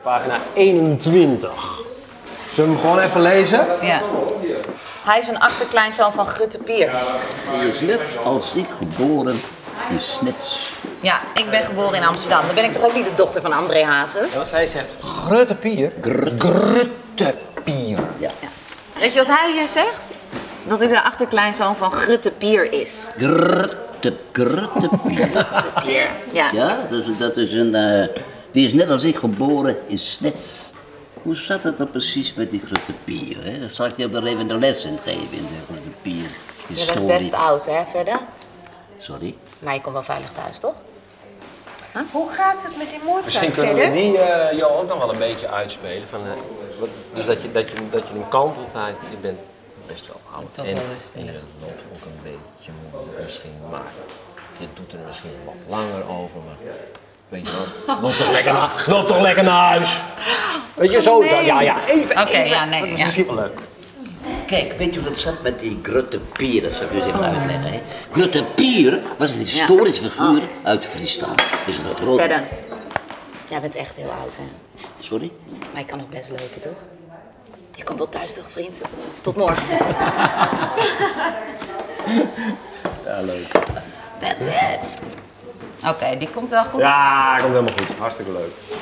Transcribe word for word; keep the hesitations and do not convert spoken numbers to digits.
Pagina eenentwintig. Zullen we hem gewoon even lezen? Ja. Hij is een achterkleinzoon van Grutte Pier. Hij is net als ik geboren in Snets. Ja, ik ben geboren in Amsterdam. Dan ben ik toch ook niet de dochter van André Hazes? Als hij zegt Grutte Pier. Grutte Pier. Ja. Ja. Weet je wat hij hier zegt? Dat hij de achterkleinzoon van Grutte Pier is. Grutte, Grutte Pier. Grutte Pier, ja. Ja, dat is, dat is een... Uh, die is net als ik geboren in Snets. Hoe zat het dan precies met die Grutte Pier? Hè? Zal ik je ook nog even de les in geven in de Grutte Pier? Je bent best oud, hè, verder? Sorry? Maar je komt wel veilig thuis, toch? Huh? Hoe gaat het met die moordzaak Misschien kunnen verder? we die uh, jou ook nog wel een beetje uitspelen. Van, uh, wat, dus dat je, dat, je, dat je hem kantelt. Hij, je bent best wel Dat oud. is toch En, wel eens, en je loopt ook een beetje moe misschien. Maar je doet er misschien wat langer over. Maar weet je wat? Loop toch lekker naar, loop toch lekker naar huis. Weet je, zo. Nee. Ja, ja, even. Oké, even. ja, nee, Dat is ja. misschien wel leuk. Kijk, weet je hoe dat zat met die Grutte Pier? Dat zal ik u eens even uitleggen. Hè? Grutte Pier was een historisch figuur uit Friesland. Dus een grote... Verder. Jij bent echt heel oud, hè? Sorry? Maar je kan nog best lopen, toch? Je komt wel thuis, toch, vriend? Tot morgen. Ja, leuk. That's it. Oké, okay, die komt wel goed. Ja, komt helemaal goed. Hartstikke leuk.